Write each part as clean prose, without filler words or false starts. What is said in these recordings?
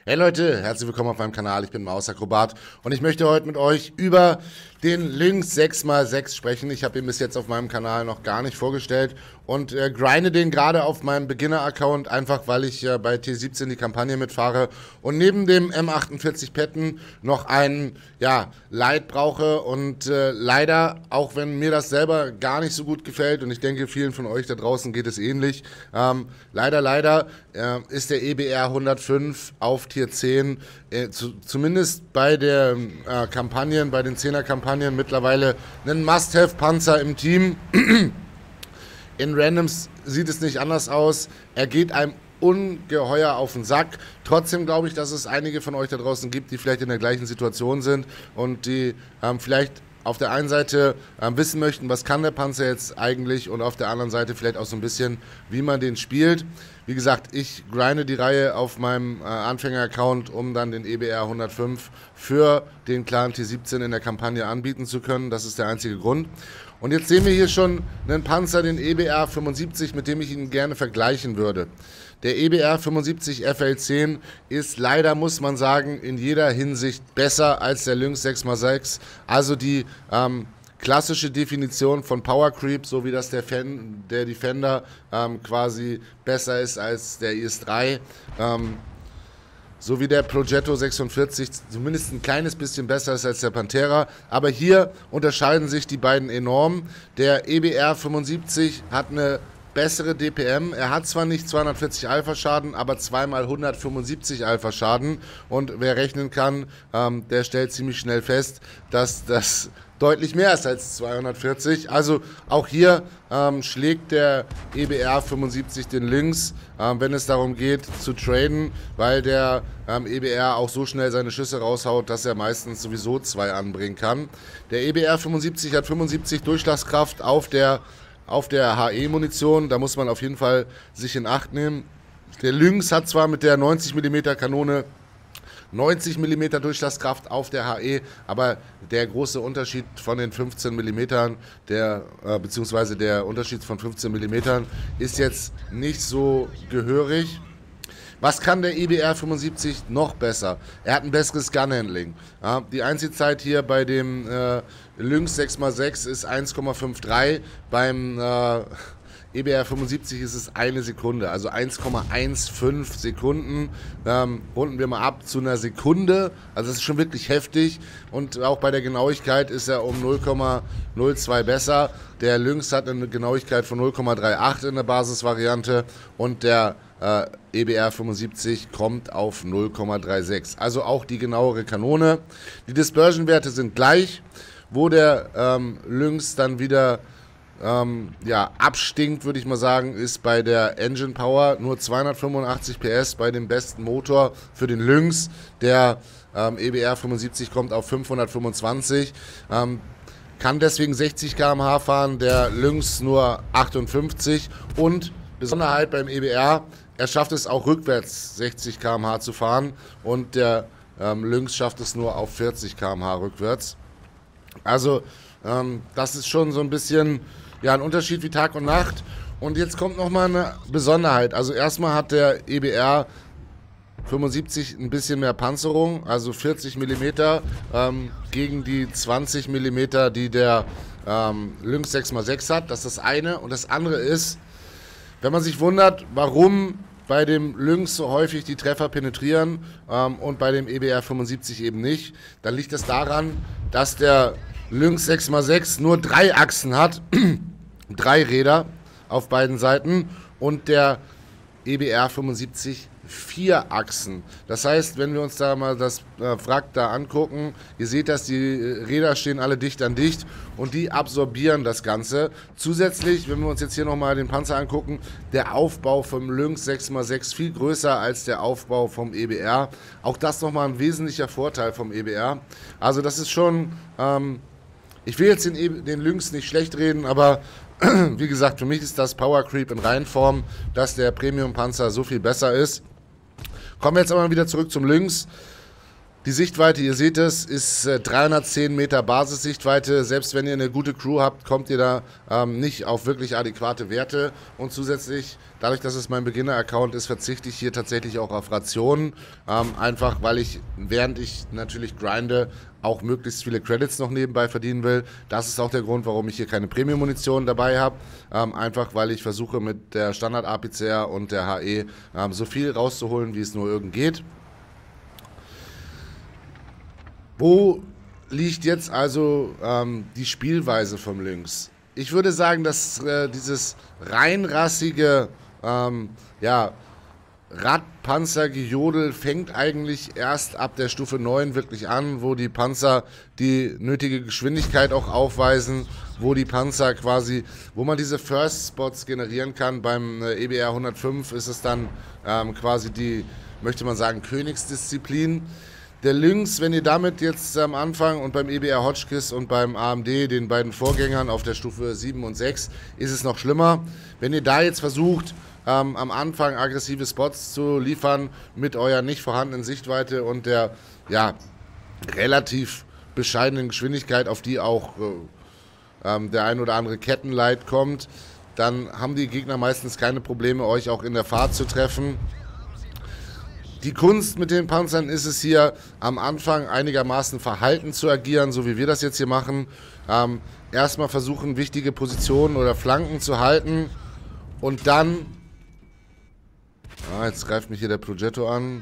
Hey Leute, herzlich willkommen auf meinem Kanal, ich bin Mausakrobat und ich möchte heute mit euch über den Lynx 6x6 sprechen. Ich habe ihn bis jetzt auf meinem Kanal noch gar nicht vorgestellt und grinde den gerade auf meinem Beginner-Account, einfach weil ich bei T17 die Kampagne mitfahre und neben dem M48 Petten noch einen Light brauche und leider, auch wenn mir das selber gar nicht so gut gefällt und ich denke vielen von euch da draußen geht es ähnlich, leider ist der EBR 105 auf Tier 10, zumindest bei der Kampagnen, bei den 10er-Kampagnen mittlerweile ein Must-Have-Panzer im Team. In Randoms sieht es nicht anders aus. Er geht einem ungeheuer auf den Sack. Trotzdem glaube ich, dass es einige von euch da draußen gibt, die vielleicht in der gleichen Situation sind und die vielleicht auf der einen Seite wissen möchten, was kann der Panzer jetzt eigentlich und auf der anderen Seite vielleicht auch so ein bisschen, wie man den spielt. Wie gesagt, ich grinde die Reihe auf meinem Anfänger-Account, um dann den EBR 105 für den Clan T17 in der Kampagne anbieten zu können. Das ist der einzige Grund. Und jetzt sehen wir hier schon einen Panzer, den EBR 75, mit dem ich ihn gerne vergleichen würde. Der EBR 75 FL10 ist leider, muss man sagen, in jeder Hinsicht besser als der Lynx 6x6. Also die klassische Definition von Power Creep, so wie das der Defender quasi besser ist als der IS-3. So wie der Progetto 46 zumindest ein kleines bisschen besser ist als der Pantera. Aber hier unterscheiden sich die beiden enorm. Der EBR 75 hat eine bessere DPM. Er hat zwar nicht 240 Alpha-Schaden, aber zweimal 175 Alpha-Schaden. Und wer rechnen kann, der stellt ziemlich schnell fest, dass das deutlich mehr ist als 240. Also auch hier schlägt der EBR 75 den Lynx, wenn es darum geht zu traden, weil der EBR auch so schnell seine Schüsse raushaut, dass er meistens sowieso 2 anbringen kann. Der EBR 75 hat 75 Durchschlagskraft auf der HE-Munition, da muss man auf jeden Fall sich in Acht nehmen. Der Lynx hat zwar mit der 90 mm Kanone 90 mm Durchschlagskraft auf der HE, aber der große Unterschied von den 15 mm, beziehungsweise der Unterschied von 15 mm ist jetzt nicht so gehörig. Was kann der EBR 75 noch besser? Er hat ein besseres Gunhandling. Ja, die Einziehzeit hier bei dem Lynx 6x6 ist 1,53, beim EBR 75 ist es 1 Sekunde, also 1,15 Sekunden. Runden wir mal ab zu einer Sekunde, also das ist schon wirklich heftig und auch bei der Genauigkeit ist er um 0,02 besser. Der Lynx hat eine Genauigkeit von 0,38 in der Basisvariante und der EBR 75 kommt auf 0,36. Also auch die genauere Kanone. Die Dispersion-Werte sind gleich, wo der Lynx dann wieder abstinkt, würde ich mal sagen, ist bei der Engine Power nur 285 PS bei dem besten Motor für den Lynx. Der EBR 75 kommt auf 525, kann deswegen 60 km/h fahren, der Lynx nur 58 und Besonderheit beim EBR, er schafft es auch rückwärts 60 km/h zu fahren und der Lynx schafft es nur auf 40 km/h rückwärts. Also das ist schon so ein bisschen ein Unterschied wie Tag und Nacht. Und jetzt kommt nochmal eine Besonderheit. Also erstmal hat der EBR 75 ein bisschen mehr Panzerung, also 40 mm gegen die 20 mm, die der Lynx 6x6 hat. Das ist das eine. Und das andere ist, wenn man sich wundert, warum bei dem Lynx so häufig die Treffer penetrieren und bei dem EBR 75 eben nicht, dann liegt das daran, dass der Lynx 6x6 nur 3 Achsen hat, 3 Räder auf beiden Seiten und der EBR 75 4 Achsen. Das heißt, wenn wir uns da mal das Wrack da angucken, ihr seht, dass die Räder stehen alle dicht an dicht und die absorbieren das Ganze. Zusätzlich, wenn wir uns jetzt hier nochmal den Panzer angucken, der Aufbau vom Lynx 6x6 viel größer als der Aufbau vom EBR. Auch das nochmal ein wesentlicher Vorteil vom EBR. Also das ist schon, ich will jetzt den Lynx nicht schlecht reden, aber wie gesagt, für mich ist das Power Creep in Reihenform, dass der Premium Panzer so viel besser ist. Kommen wir jetzt aber wieder zurück zum Lynx. Die Sichtweite, ihr seht es, ist 310 Meter Basissichtweite. Selbst wenn ihr eine gute Crew habt, kommt ihr da nicht auf wirklich adäquate Werte. Und zusätzlich, dadurch, dass es mein Beginner-Account ist, verzichte ich hier tatsächlich auch auf Rationen. Einfach, weil ich, während ich natürlich grinde, auch möglichst viele Credits noch nebenbei verdienen will. Das ist auch der Grund, warum ich hier keine Premium-Munition dabei habe. Einfach, weil ich versuche, mit der Standard-APCR und der HE so viel rauszuholen, wie es nur irgend geht. Wo liegt jetzt also die Spielweise vom Lynx? Ich würde sagen, dass dieses reinrassige Radpanzergejodel fängt eigentlich erst ab der Stufe 9 wirklich an, wo die Panzer die nötige Geschwindigkeit auch aufweisen, wo die Panzer quasi, wo man diese First Spots generieren kann. Beim EBR 105 ist es dann quasi die, möchte man sagen, Königsdisziplin. Der Lynx, wenn ihr damit jetzt am Anfang und beim EBR Hotchkiss und beim AMD, den beiden Vorgängern auf der Stufe 7 und 6, ist es noch schlimmer. Wenn ihr da jetzt versucht, am Anfang aggressive Spots zu liefern mit eurer nicht vorhandenen Sichtweite und der relativ bescheidenen Geschwindigkeit, auf die auch der ein oder andere Kettenlight kommt, dann haben die Gegner meistens keine Probleme, euch auch in der Fahrt zu treffen. Die Kunst mit den Panzern ist es hier, am Anfang einigermaßen verhalten zu agieren, so wie wir das jetzt hier machen. Erstmal versuchen, wichtige Positionen oder Flanken zu halten und dann... jetzt greift mich hier der Progetto an.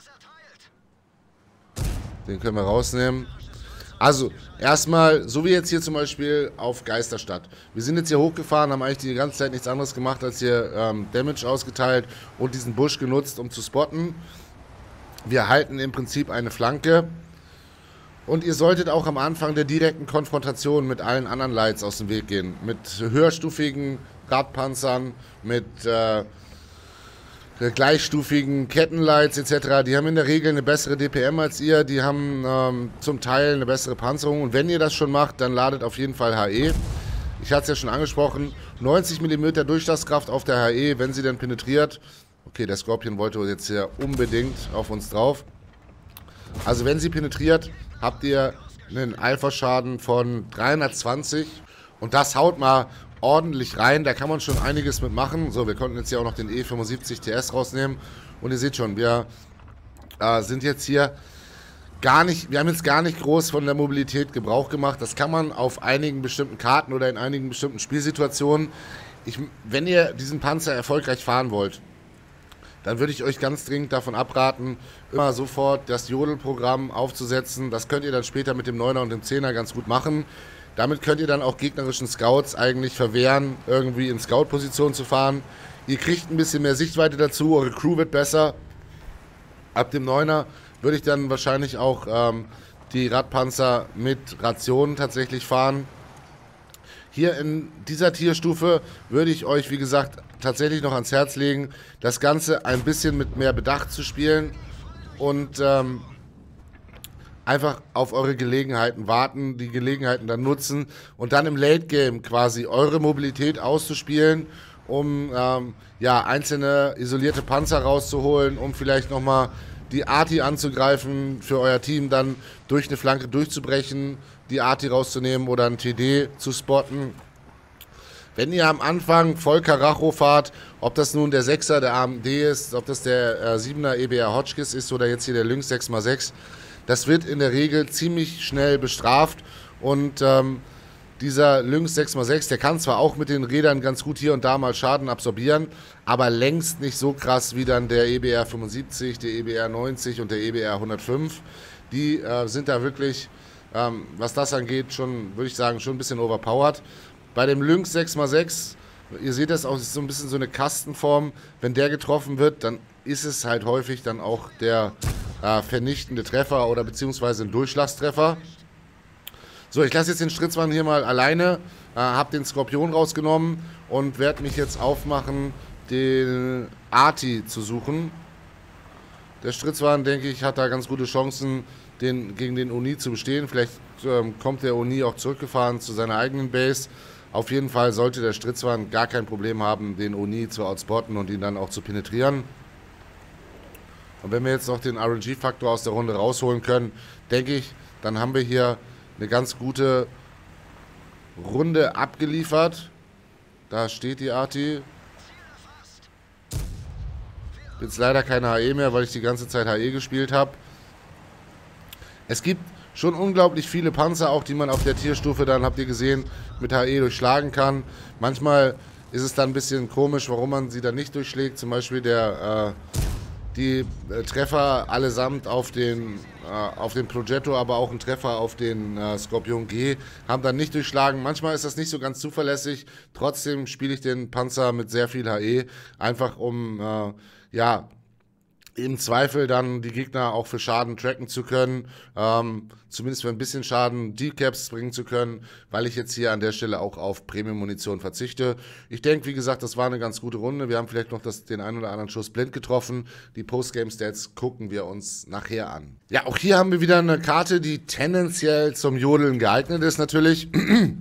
Den können wir rausnehmen. Also, erstmal, so wie jetzt hier zum Beispiel auf Geisterstadt. Wir sind jetzt hier hochgefahren, haben eigentlich die ganze Zeit nichts anderes gemacht, als hier Damage ausgeteilt und diesen Busch genutzt, um zu spotten. Wir halten im Prinzip eine Flanke. Und ihr solltet auch am Anfang der direkten Konfrontation mit allen anderen Lights aus dem Weg gehen. Mit höherstufigen Radpanzern, mit gleichstufigen Kettenlights etc. Die haben in der Regel eine bessere DPM als ihr, die haben zum Teil eine bessere Panzerung und wenn ihr das schon macht, dann ladet auf jeden Fall HE. Ich hatte es ja schon angesprochen, 90 mm Durchschlagskraft auf der HE, wenn sie dann penetriert. Okay, der Scorpion wollte jetzt hier unbedingt auf uns drauf. Also wenn sie penetriert, habt ihr einen Alpha-Schaden von 320 und das haut mal ordentlich rein, da kann man schon einiges mitmachen. So, wir konnten jetzt hier auch noch den E75 TS rausnehmen und ihr seht schon, wir sind jetzt hier wir haben jetzt gar nicht groß von der Mobilität Gebrauch gemacht. Das kann man auf einigen bestimmten Karten oder in einigen bestimmten Spielsituationen. Wenn ihr diesen Panzer erfolgreich fahren wollt, dann würde ich euch ganz dringend davon abraten, immer sofort das Jodelprogramm aufzusetzen. Das könnt ihr dann später mit dem 9er und dem 10er ganz gut machen. Damit könnt ihr dann auch gegnerischen Scouts eigentlich verwehren, irgendwie in Scout-Position zu fahren. Ihr kriegt ein bisschen mehr Sichtweite dazu, eure Crew wird besser. Ab dem 9er würde ich dann wahrscheinlich auch die Radpanzer mit Rationen tatsächlich fahren. Hier in dieser Tierstufe würde ich euch, wie gesagt, tatsächlich noch ans Herz legen, das Ganze ein bisschen mit mehr Bedacht zu spielen und einfach auf eure Gelegenheiten warten, die Gelegenheiten dann nutzen und dann im Late Game quasi eure Mobilität auszuspielen, um einzelne isolierte Panzer rauszuholen, um vielleicht nochmal die Arti anzugreifen, für euer Team dann durch eine Flanke durchzubrechen, die Arti rauszunehmen oder einen TD zu spotten. Wenn ihr am Anfang voll Karacho fahrt, ob das nun der 6er der AMD ist, ob das der 7er EBR Hotchkiss ist oder jetzt hier der Lynx 6x6, das wird in der Regel ziemlich schnell bestraft und dieser Lynx 6x6, der kann zwar auch mit den Rädern ganz gut hier und da mal Schaden absorbieren, aber längst nicht so krass wie dann der EBR 75, der EBR 90 und der EBR 105. Die sind da wirklich, was das angeht, schon, würde ich sagen, schon ein bisschen overpowered. Bei dem Lynx 6x6, ihr seht das auch, ist so ein bisschen so eine Kastenform. Wenn der getroffen wird, dann ist es halt häufig dann auch der vernichtende Treffer oder beziehungsweise ein Durchschlagstreffer. So, ich lasse jetzt den Stritzmann hier mal alleine, habe den Skorpion rausgenommen und werde mich jetzt aufmachen, den Arti zu suchen. Der Stritzmann, denke ich, hat da ganz gute Chancen, gegen den Oni zu bestehen. Vielleicht kommt der Oni auch zurückgefahren zu seiner eigenen Base. Auf jeden Fall sollte der Stritzmann gar kein Problem haben, den Oni zu outspotten und ihn dann auch zu penetrieren. Und wenn wir jetzt noch den RNG-Faktor aus der Runde rausholen können, denke ich, dann haben wir hier eine ganz gute Runde abgeliefert. Da steht die Arti. Jetzt leider keine HE mehr, weil ich die ganze Zeit HE gespielt habe. Es gibt schon unglaublich viele Panzer, auch die man auf der Tierstufe dann, habt ihr gesehen, mit HE durchschlagen kann. Manchmal ist es dann ein bisschen komisch, warum man sie dann nicht durchschlägt. Zum Beispiel die Treffer allesamt auf den Progetto, aber auch ein Treffer auf den Skorpion G haben dann nicht durchschlagen. Manchmal ist das nicht so ganz zuverlässig. Trotzdem spiele ich den Panzer mit sehr viel HE, einfach um ja, im Zweifel dann die Gegner auch für Schaden tracken zu können, zumindest für ein bisschen Schaden Decaps bringen zu können, weil ich jetzt hier an der Stelle auch auf Premium-Munition verzichte. Ich denke, wie gesagt, das war eine ganz gute Runde. Wir haben vielleicht noch den einen oder anderen Schuss blind getroffen. Die Postgame-Stats gucken wir uns nachher an. Ja, auch hier haben wir wieder eine Karte, die tendenziell zum Jodeln geeignet ist natürlich.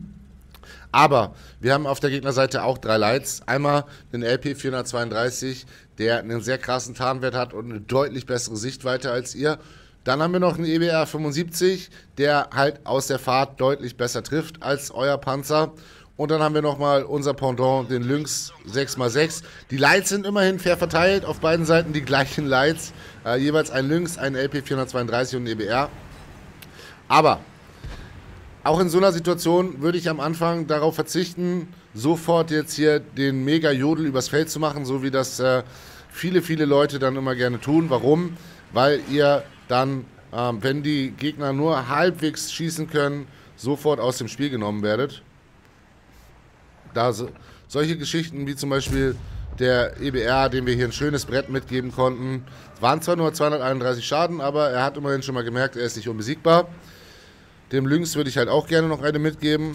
Aber wir haben auf der Gegnerseite auch 3 Lights. Einmal den LP 432, der einen sehr krassen Tarnwert hat und eine deutlich bessere Sichtweite als ihr. Dann haben wir noch einen EBR 75, der halt aus der Fahrt deutlich besser trifft als euer Panzer. Und dann haben wir nochmal unser Pendant, den Lynx 6x6. Die Lights sind immerhin fair verteilt, auf beiden Seiten die gleichen Lights. Jeweils ein Lynx, ein LP 432 und ein EBR. Aber auch in so einer Situation würde ich am Anfang darauf verzichten, sofort jetzt hier den Mega-Jodel übers Feld zu machen, so wie das viele Leute dann immer gerne tun. Warum? Weil ihr dann, wenn die Gegner nur halbwegs schießen können, sofort aus dem Spiel genommen werdet. Da solche Geschichten wie zum Beispiel der EBR, dem wir hier ein schönes Brett mitgeben konnten, waren zwar nur 231 Schaden, aber er hat immerhin schon mal gemerkt, er ist nicht unbesiegbar. Dem Lynx würde ich halt auch gerne noch eine mitgeben.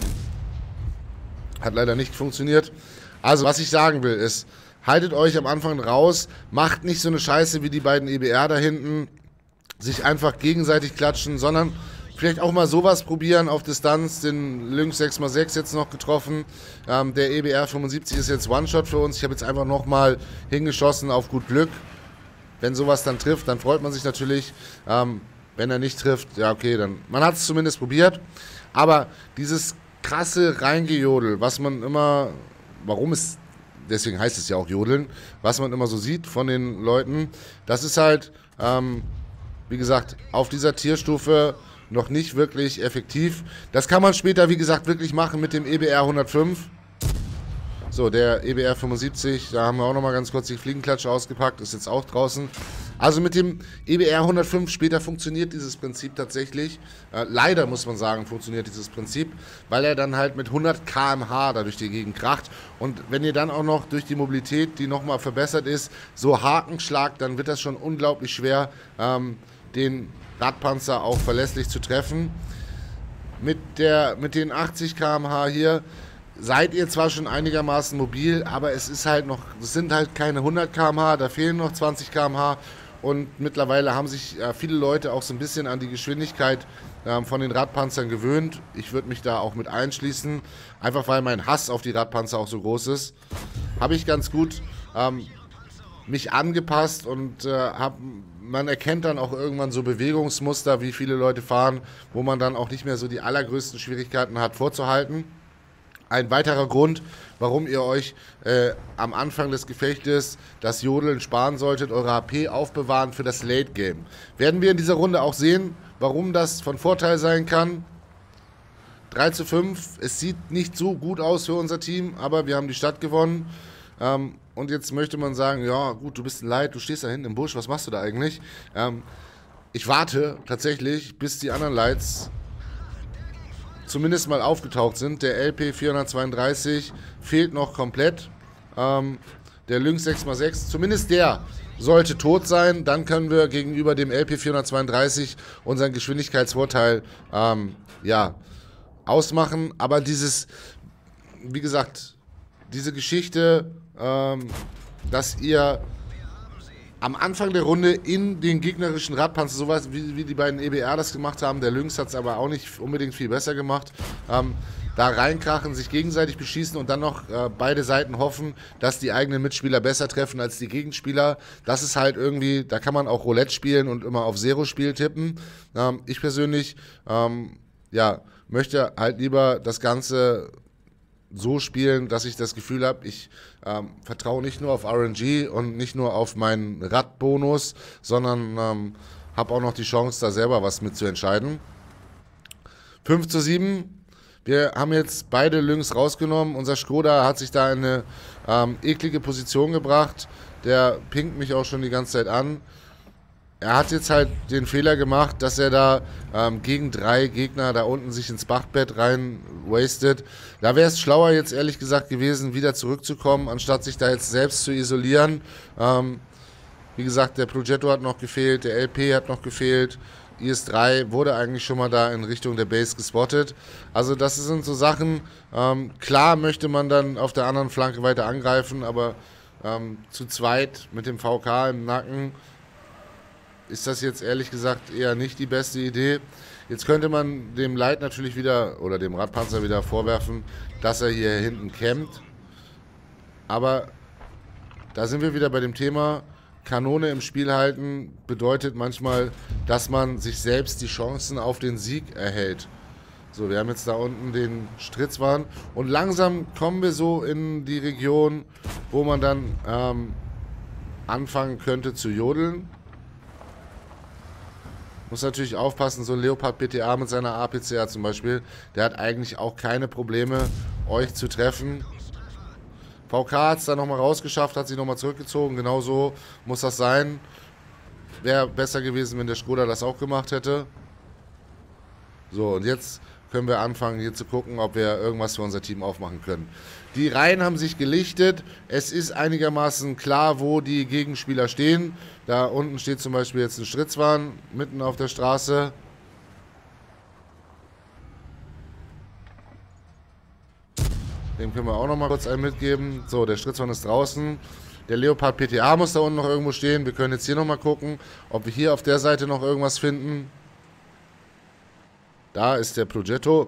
Hat leider nicht funktioniert. Also, was ich sagen will, ist, haltet euch am Anfang raus, macht nicht so eine Scheiße wie die beiden EBR da hinten, sich einfach gegenseitig klatschen, sondern vielleicht auch mal sowas probieren auf Distanz. Den Lynx 6x6 jetzt noch getroffen. Der EBR 75 ist jetzt One-Shot für uns. Ich habe jetzt einfach nochmal hingeschossen auf gut Glück. Wenn sowas dann trifft, dann freut man sich natürlich. Wenn er nicht trifft, ja okay, dann man hat es zumindest probiert. Aber dieses krasse Reingejodel, was man immer, deswegen heißt es ja auch Jodeln, was man immer so sieht von den Leuten, das ist halt, wie gesagt, auf dieser Tierstufe noch nicht wirklich effektiv. Das kann man später, wie gesagt, wirklich machen mit dem EBR 105. So, der EBR 75, da haben wir auch nochmal ganz kurz die Fliegenklatsche ausgepackt, ist jetzt auch draußen. Also mit dem EBR 105 später funktioniert dieses Prinzip tatsächlich. Leider muss man sagen, funktioniert dieses Prinzip, weil er dann halt mit 100 km/h da durch die Gegend kracht. Und wenn ihr dann auch noch durch die Mobilität, die nochmal verbessert ist, so Haken schlagt, dann wird das schon unglaublich schwer, den Radpanzer auch verlässlich zu treffen. Mit den 80 km/h hier seid ihr zwar schon einigermaßen mobil, aber es sind halt keine 100 km/h, da fehlen noch 20 km/h. Und mittlerweile haben sich viele Leute auch so ein bisschen an die Geschwindigkeit von den Radpanzern gewöhnt. Ich würde mich da auch mit einschließen, einfach weil mein Hass auf die Radpanzer auch so groß ist. Habe ich ganz gut mich angepasst und man erkennt dann auch irgendwann so Bewegungsmuster, wie viele Leute fahren, wo man dann auch nicht mehr so die allergrößten Schwierigkeiten hat vorzuhalten. Ein weiterer Grund, warum ihr euch am Anfang des Gefechtes das Jodeln sparen solltet, eure HP aufbewahren für das Late Game. Werden wir in dieser Runde auch sehen, warum das von Vorteil sein kann. 3:5, es sieht nicht so gut aus für unser Team, aber wir haben die Stadt gewonnen. Und jetzt möchte man sagen, ja gut, du bist ein Light, du stehst da hinten im Busch, was machst du da eigentlich? Ich warte tatsächlich, bis die anderen Lights zumindest mal aufgetaucht sind. Der LP 432 fehlt noch komplett. Der Lynx 6x6, zumindest der sollte tot sein. Dann können wir gegenüber dem LP 432 unseren Geschwindigkeitsvorteil ausmachen. Aber wie gesagt, diese Geschichte, dass ihr am Anfang der Runde in den gegnerischen Radpanzer, sowas wie die beiden EBR das gemacht haben, der Lynx hat es aber auch nicht unbedingt viel besser gemacht, da reinkrachen, sich gegenseitig beschießen und dann noch beide Seiten hoffen, dass die eigenen Mitspieler besser treffen als die Gegenspieler. Das ist halt irgendwie, da kann man auch Roulette spielen und immer auf Zero-Spiel tippen. Ich persönlich, ja, möchte halt lieber das Ganze so spielen, dass ich das Gefühl habe, ich vertraue nicht nur auf RNG und nicht nur auf meinen Radbonus, sondern habe auch noch die Chance, da selber was mitzuentscheiden. 5:7. Wir haben jetzt beide Lynx rausgenommen. Unser Skoda hat sich da in eine eklige Position gebracht. Der pinkt mich auch schon die ganze Zeit an. Er hat jetzt halt den Fehler gemacht, dass er da gegen 3 Gegner da unten sich ins Bachbett rein wastet. Da wäre es schlauer jetzt ehrlich gesagt gewesen, wieder zurückzukommen, anstatt sich da jetzt selbst zu isolieren. Wie gesagt, der Progetto hat noch gefehlt, der LP hat noch gefehlt. IS-3 wurde eigentlich schon mal da in Richtung der Base gespottet. Also das sind so Sachen, klar möchte man dann auf der anderen Flanke weiter angreifen, aber zu zweit mit dem VK im Nacken ist das jetzt ehrlich gesagt eher nicht die beste Idee. Jetzt könnte man dem Light natürlich wieder, oder dem Radpanzer wieder vorwerfen, dass er hier hinten campt. Aber da sind wir wieder bei dem Thema, Kanone im Spiel halten bedeutet manchmal, dass man sich selbst die Chancen auf den Sieg erhält. So, wir haben jetzt da unten den Stritzwahn und langsam kommen wir so in die Region, wo man dann anfangen könnte zu jodeln. Muss natürlich aufpassen, so ein Leopard PTA mit seiner APCA zum Beispiel, der hat eigentlich auch keine Probleme, euch zu treffen. VK hat es dann nochmal rausgeschafft, hat sich nochmal zurückgezogen, genau so muss das sein. Wäre besser gewesen, wenn der Skoda das auch gemacht hätte. So, und jetzt können wir anfangen hier zu gucken, ob wir irgendwas für unser Team aufmachen können. Die Reihen haben sich gelichtet. Es ist einigermaßen klar, wo die Gegenspieler stehen. Da unten steht zum Beispiel jetzt ein Stritzwahn mitten auf der Straße. Dem können wir auch noch mal kurz einen mitgeben. So, der Stritzwahn ist draußen. Der Leopard PTA muss da unten noch irgendwo stehen. Wir können jetzt hier noch mal gucken, ob wir hier auf der Seite noch irgendwas finden. Da ist der Progetto.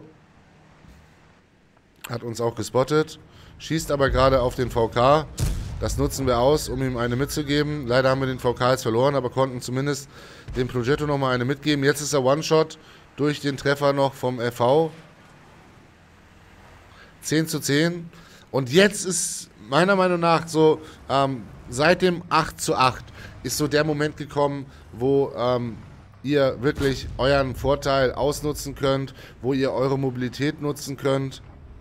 Hat uns auch gespottet. Schießt aber gerade auf den VK. Das nutzen wir aus, um ihm eine mitzugeben. Leider haben wir den VK jetzt verloren, aber konnten zumindest dem Progetto noch mal eine mitgeben. Jetzt ist er One-Shot durch den Treffer noch vom FV. 10:10. Und jetzt ist meiner Meinung nach so, seit dem 8:8 ist so der Moment gekommen, wo ihr wirklich euren Vorteil ausnutzen könnt, wo ihr eure Mobilität nutzen könnt.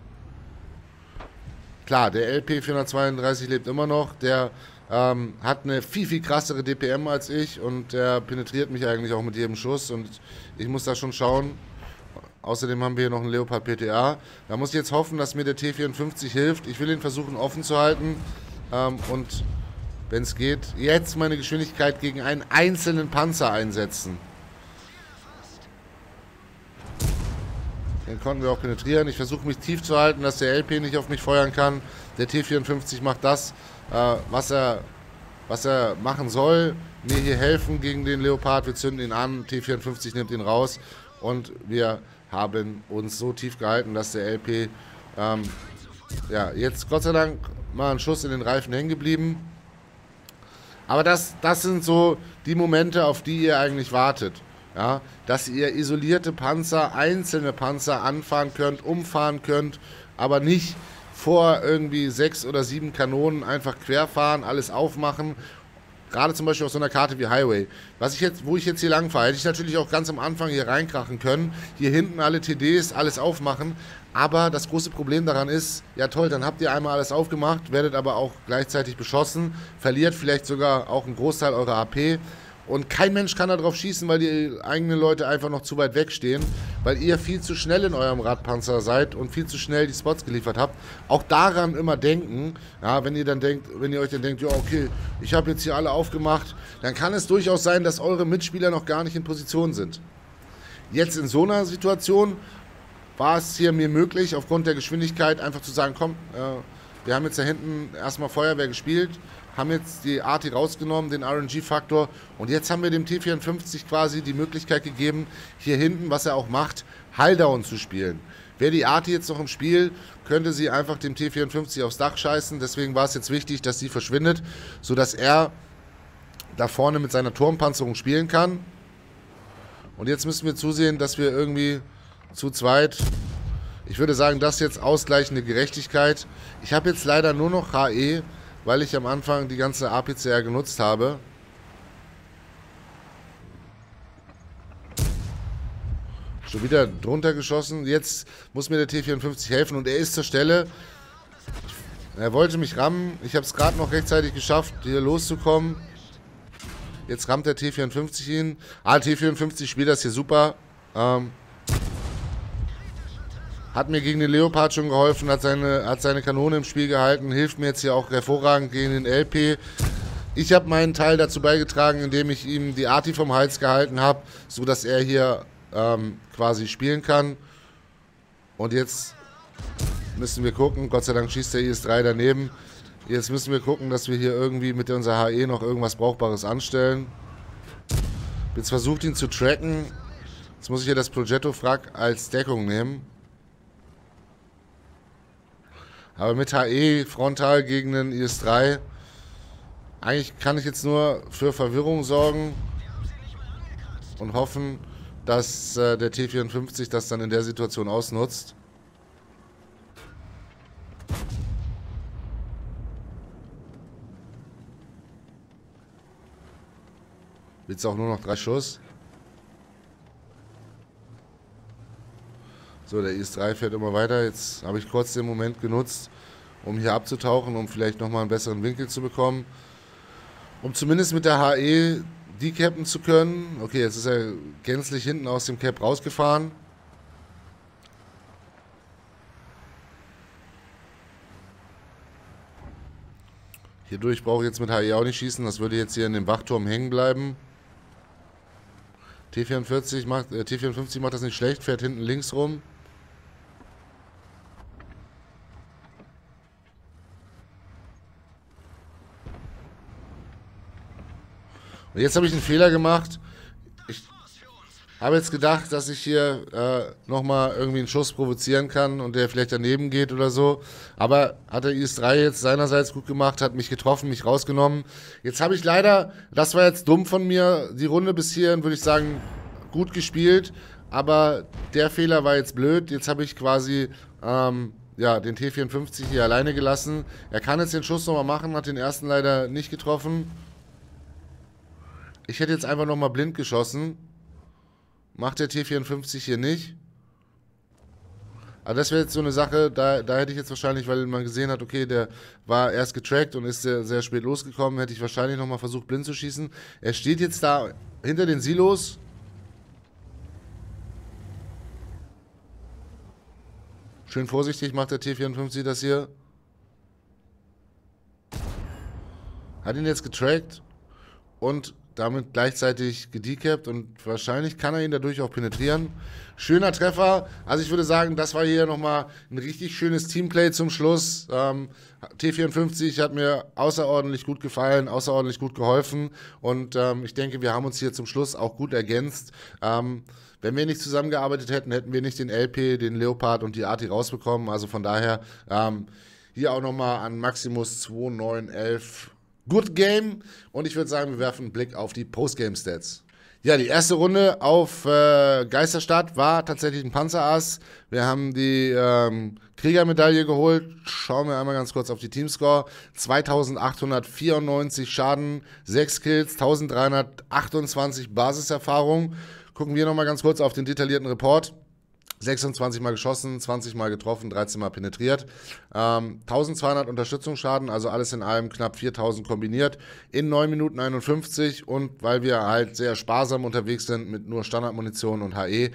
Klar, der LP 432 lebt immer noch, der hat eine viel, viel krassere DPM als ich und der penetriert mich eigentlich auch mit jedem Schuss und ich muss da schon schauen. Außerdem haben wir hier noch einen Leopard PTA. Da muss ich jetzt hoffen, dass mir der T54 hilft. Ich will ihn versuchen offen zu halten und wenn es geht, jetzt meine Geschwindigkeit gegen einen einzelnen Panzer einsetzen. Den konnten wir auch penetrieren. Ich versuche mich tief zu halten, dass der LP nicht auf mich feuern kann. Der T54 macht das, was er machen soll. Mir hier helfen gegen den Leopard. Wir zünden ihn an. T54 nimmt ihn raus. Und wir haben uns so tief gehalten, dass der LP ja, jetzt Gott sei Dank mal ein Schuss in den Reifen hängen geblieben. Aber das sind so die Momente, auf die ihr eigentlich wartet. Ja, dass ihr isolierte Panzer, einzelne Panzer anfahren könnt, umfahren könnt, aber nicht vor irgendwie 6 oder 7 Kanonen einfach querfahren, alles aufmachen. Gerade zum Beispiel auf so einer Karte wie Highway. Wo ich jetzt hier lang fahre, hätte ich natürlich auch ganz am Anfang hier reinkrachen können. Hier hinten alle TDs, alles aufmachen. Aber das große Problem daran ist, ja toll, dann habt ihr einmal alles aufgemacht, werdet aber auch gleichzeitig beschossen, verliert vielleicht sogar auch einen Großteil eurer AP. Und kein Mensch kann da drauf schießen, weil die eigenen Leute einfach noch zu weit weg stehen, weil ihr viel zu schnell in eurem Radpanzer seid und viel zu schnell die Spots geliefert habt. Auch daran immer denken, ja, wenn ihr euch dann denkt, ja okay, ich habe jetzt hier alle aufgemacht, dann kann es durchaus sein, dass eure Mitspieler noch gar nicht in Position sind. Jetzt in so einer Situation war es hier mir möglich, aufgrund der Geschwindigkeit einfach zu sagen, komm, wir haben jetzt da hinten erstmal Feuerwehr gespielt, haben jetzt die Arti rausgenommen, den RNG-Faktor. Und jetzt haben wir dem T54 quasi die Möglichkeit gegeben, hier hinten, was er auch macht, Hulldown zu spielen. Wäre die Arti jetzt noch im Spiel, könnte sie einfach dem T54 aufs Dach scheißen. Deswegen war es jetzt wichtig, dass sie verschwindet, sodass er da vorne mit seiner Turmpanzerung spielen kann. Und jetzt müssen wir zusehen, dass wir irgendwie zu zweit, ich würde sagen, das ist jetzt ausgleichende Gerechtigkeit. Ich habe jetzt leider nur noch HE, weil ich am Anfang die ganze APCR genutzt habe. Schon wieder drunter geschossen. Jetzt muss mir der T54 helfen und er ist zur Stelle. Er wollte mich rammen. Ich habe es gerade noch rechtzeitig geschafft, hier loszukommen. Jetzt rammt der T54 ihn. T54 spielt das hier super. Hat mir gegen den Leopard schon geholfen, hat seine Kanone im Spiel gehalten, hilft mir jetzt hier auch hervorragend gegen den LP. Ich habe meinen Teil dazu beigetragen, indem ich ihm die Arti vom Hals gehalten habe, sodass er hier quasi spielen kann. Und jetzt müssen wir gucken, Gott sei Dank schießt der IS-3 daneben. Jetzt müssen wir gucken, dass wir hier irgendwie mit unserer HE noch irgendwas Brauchbares anstellen. Jetzt versucht ihn zu tracken. Jetzt muss ich hier das Progetto-Frag als Deckung nehmen. Aber mit HE frontal gegen den IS-3, eigentlich kann ich jetzt nur für Verwirrung sorgen und hoffen, dass der T54 das dann in der Situation ausnutzt. Jetzt auch nur noch 3 Schuss. So, der IS-3 fährt immer weiter. Jetzt habe ich kurz den Moment genutzt, um hier abzutauchen, um vielleicht nochmal einen besseren Winkel zu bekommen. Um zumindest mit der HE decappen zu können. Okay, jetzt ist er gänzlich hinten aus dem Cap rausgefahren. Hierdurch brauche ich jetzt mit HE auch nicht schießen. Das würde jetzt hier in dem Wachturm hängen bleiben. T54 macht das nicht schlecht, fährt hinten links rum. Und jetzt habe ich einen Fehler gemacht. Ich habe jetzt gedacht, dass ich hier nochmal irgendwie einen Schuss provozieren kann und der vielleicht daneben geht oder so. Aber hat der IS-3 jetzt seinerseits gut gemacht, hat mich getroffen, mich rausgenommen. Jetzt habe ich leider, das war jetzt dumm von mir, die Runde bis hierhin, würde ich sagen, gut gespielt. Aber der Fehler war jetzt blöd. Jetzt habe ich quasi ja, den T54 hier alleine gelassen. Er kann jetzt den Schuss nochmal machen, hat den ersten leider nicht getroffen. Ich hätte jetzt einfach nochmal blind geschossen. Macht der T54 hier nicht. Aber das wäre jetzt so eine Sache, da hätte ich jetzt wahrscheinlich, weil man gesehen hat, okay, der war erst getrackt und ist sehr, sehr spät losgekommen, hätte ich wahrscheinlich nochmal versucht, blind zu schießen. Er steht jetzt da hinter den Silos. Schön vorsichtig macht der T54 das hier. Hat ihn jetzt getrackt und damit gleichzeitig gedecapt und wahrscheinlich kann er ihn dadurch auch penetrieren. Schöner Treffer. Also ich würde sagen, das war hier nochmal ein richtig schönes Teamplay zum Schluss. T54 hat mir außerordentlich gut gefallen, außerordentlich gut geholfen und ich denke, wir haben uns hier zum Schluss auch gut ergänzt. Wenn wir nicht zusammengearbeitet hätten, hätten wir nicht den LP, den Leopard und die Arti rausbekommen. Also von daher hier auch nochmal an Maximus 2911 Good Game. Und ich würde sagen, wir werfen einen Blick auf die Postgame-Stats. Ja, die erste Runde auf Geisterstadt war tatsächlich ein Panzerass. Wir haben die Kriegermedaille geholt. Schauen wir einmal ganz kurz auf die Teamscore. 2894 Schaden, 6 Kills, 1328 Basiserfahrung. Gucken wir nochmal ganz kurz auf den detaillierten Report. 26 Mal geschossen, 20 Mal getroffen, 13 Mal penetriert. 1200 Unterstützungsschaden, also alles in allem knapp 4000 kombiniert in 9 Minuten 51 und weil wir halt sehr sparsam unterwegs sind mit nur Standardmunition und HE,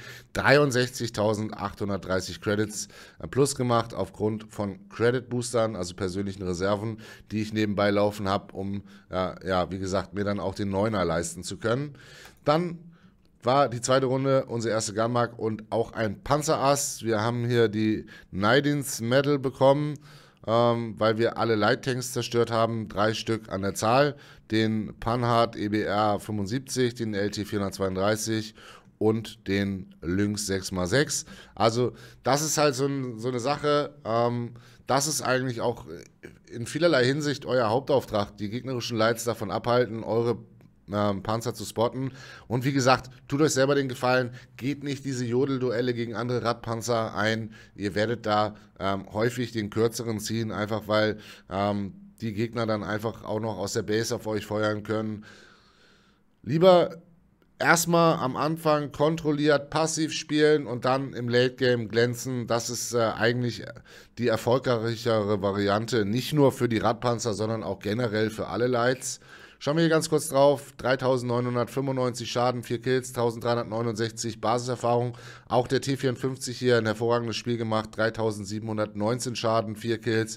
63.830 Credits plus gemacht aufgrund von Credit Boostern, also persönlichen Reserven, die ich nebenbei laufen habe, um, ja, wie gesagt, mir dann auch den Neuner leisten zu können. Dann war die zweite Runde unsere erste Gunmark und auch ein Panzerass. Wir haben hier die Nidins Medal bekommen. weil wir alle Light Tanks zerstört haben, 3 Stück an der Zahl, den Panhard EBR 75, den LT 432 und den Lynx 6x6. Also das ist halt so eine Sache, das ist eigentlich auch in vielerlei Hinsicht euer Hauptauftrag, die gegnerischen Lights davon abhalten, eure Panzer zu spotten. Und wie gesagt, tut euch selber den Gefallen, geht nicht diese Jodelduelle gegen andere Radpanzer ein. Ihr werdet da häufig den kürzeren ziehen, einfach weil die Gegner dann einfach auch noch aus der Base auf euch feuern können. Lieber erstmal am Anfang kontrolliert passiv spielen und dann im Late Game glänzen. Das ist eigentlich die erfolgreichere Variante, nicht nur für die Radpanzer, sondern auch generell für alle Lights. Schauen wir hier ganz kurz drauf. 3.995 Schaden, 4 Kills, 1.369 Basiserfahrung. Auch der T54 hier ein hervorragendes Spiel gemacht. 3.719 Schaden, 4 Kills,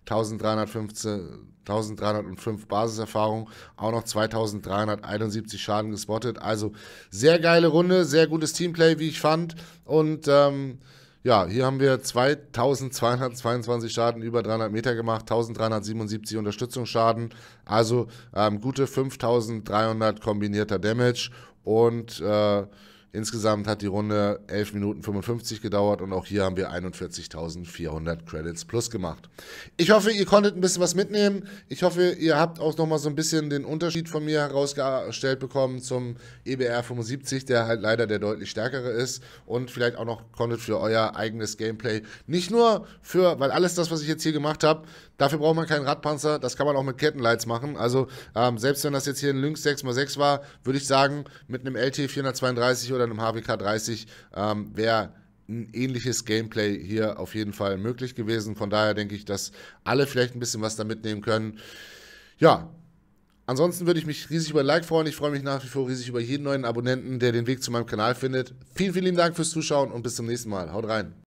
1.305 Basiserfahrung. Auch noch 2.371 Schaden gespottet. Also sehr geile Runde, sehr gutes Teamplay, wie ich fand. Und ja, hier haben wir 2222 Schaden, über 300 Meter gemacht, 1377 Unterstützungsschaden, also gute 5300 kombinierter Damage und insgesamt hat die Runde 11 Minuten 55 gedauert und auch hier haben wir 41.400 Credits plus gemacht. Ich hoffe, ihr konntet ein bisschen was mitnehmen. Ich hoffe, ihr habt auch nochmal so ein bisschen den Unterschied von mir herausgestellt bekommen zum EBR 75, der halt leider der deutlich stärkere ist und vielleicht auch noch konntet für euer eigenes Gameplay. Nicht nur für, weil alles das, was ich jetzt hier gemacht habe, dafür braucht man keinen Radpanzer, das kann man auch mit Kettenlights machen. Also selbst wenn das jetzt hier ein Lynx 6x6 war, würde ich sagen, mit einem LT 432 oder einem HWK 30 wäre ein ähnliches Gameplay hier auf jeden Fall möglich gewesen. Von daher denke ich, dass alle vielleicht ein bisschen was da mitnehmen können. Ja, ansonsten würde ich mich riesig über ein Like freuen. Ich freue mich nach wie vor riesig über jeden neuen Abonnenten, der den Weg zu meinem Kanal findet. Vielen, vielen lieben Dank fürs Zuschauen und bis zum nächsten Mal. Haut rein!